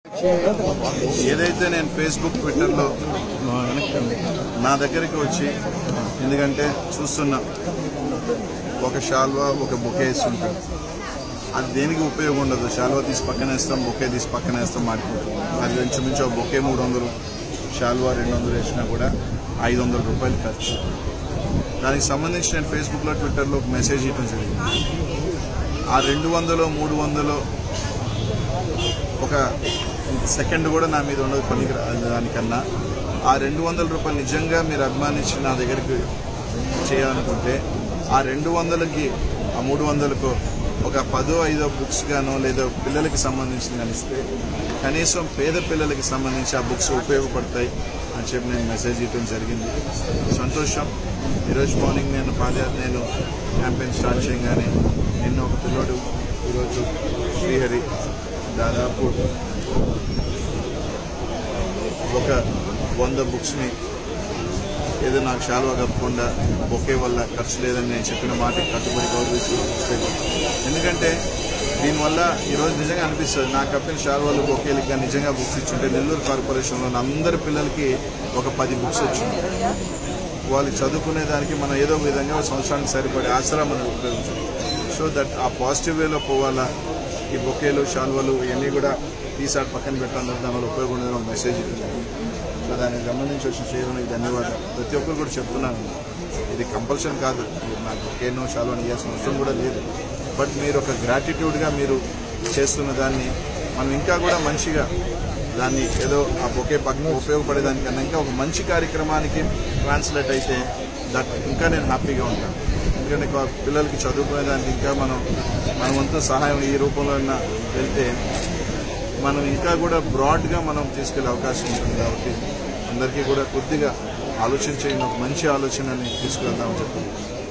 ఏదైతే నేను ఫేస్బుక్ ట్విట్టర్లో నా దగ్గరికి వచ్చి ఎందుకంటే చూస్తున్నా ఒక షాల్వా ఒక బొకే ఇస్తుంటారు. అది దేనికి ఉపయోగం ఉండదు. షాల్వా తీసి పక్కన వేస్తాం, బొకే తీసి పక్కన వేస్తాం, మారిపోతుంది. అది ఇంచుమించు బొకే 300, షాల్వా 200 వేసినా కూడా 500 రూపాయలు ఖర్చు. దానికి సంబంధించి నేను ఫేస్బుక్లో ట్విట్టర్లో ఒక మెసేజ్ ఇవ్వడం జరిగింది. ఆ 200 300 ఒక సెకండ్ కూడా నా మీద ఉండదు పనికి దానికన్నా. ఆ 200 రూపాయలు నిజంగా మీరు అభిమానించి నా దగ్గరికి చేయాలనుకుంటే ఆ 200కి ఆ 300కు ఒక 10-5 బుక్స్ గానో లేదా పిల్లలకి సంబంధించిన కానీ ఇస్తే కనీసం పేద పిల్లలకి సంబంధించి ఆ బుక్స్ ఉపయోగపడతాయి అని చెప్పి నేను మెసేజ్ ఇవ్వడం జరిగింది. సంతోషం. ఈరోజు మార్నింగ్ నేను క్యాంపెయిన్ స్టార్ట్ చేయగానే నిన్న ఒక పిల్లోడు ఈరోజు శ్రీహరి దాదాపు ఒక 100 బుక్స్ని ఏదో నాకు షాల్వా కప్పకుండా బొకే వల్ల ఖర్చు లేదని నేను చెప్పిన మాటకి కట్టుబడి గౌరవిస్తూ ఎందుకంటే దీనివల్ల ఈరోజు నిజంగా అనిపిస్తుంది నాకు కప్పిన షాల్వాలు బొకేలకి కానీ నిజంగా బుక్స్ ఇచ్చుంటే నెల్లూరు కార్పొరేషన్లో అందరి పిల్లలకి ఒక 10 బుక్స్ వచ్చింది. వాళ్ళు చదువుకునే దానికి మనం ఏదో విధంగా సంవత్సరానికి సరిపడే ఆసరా మనం ఉపయోగించాలి. సో దట్ ఆ పాజిటివ్ వేలో పోవాలా. ఈ బొకేలు షాల్వాలు ఇవన్నీ కూడా తీసాడు పక్కన పెట్టాలని దానివల్ల ఉపయోగం ఉండేది మెసేజ్ ఇస్తుంది. సో దానికి సంబంధించి వచ్చిన చేయడానికి ధన్యవాదాలు. ప్రతి ఒక్కరు కూడా చెప్తున్నాను, ఇది కంపల్సరీ కాదు. నాకు బొకేనో షాల్వాని ఇవ్వాల్సిన అవసరం కూడా లేదు. బట్ మీరు ఒక గ్రాటిట్యూడ్గా మీరు చేస్తున్న దాన్ని మనం ఇంకా కూడా మంచిగా దాన్ని ఏదో ఆ బొకే పక్కన ఉపయోగపడేదానికన్నా ఇంకా ఒక మంచి కార్యక్రమానికి ట్రాన్స్లేట్ అయితే ఇంకా నేను హ్యాపీగా ఉంటాను. ఎందుకంటే పిల్లలకి చదువుకునేదానికి ఇంకా మన వంతు సహాయం ఈ రూపంలో వెళ్తే మనం ఇంకా కూడా బ్రాడ్గా మనం తీసుకెళ్లే అవకాశం ఉంటుంది. కాబట్టి అందరికీ కూడా కొద్దిగా ఆలోచించే ఒక మంచి ఆలోచనని తీసుకెళ్తామని చెప్పి